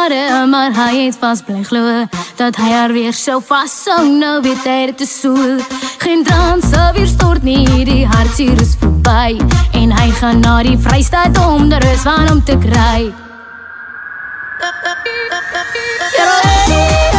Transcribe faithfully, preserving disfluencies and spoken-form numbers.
jare, maar hy het vast bly glo dat hy haar weer sou vashou, nou weet hy dit is so. Geen traan sal weer stort nie, die hartseer is verby, en hy gaan na die Vrystaat om de rus van hom te kry.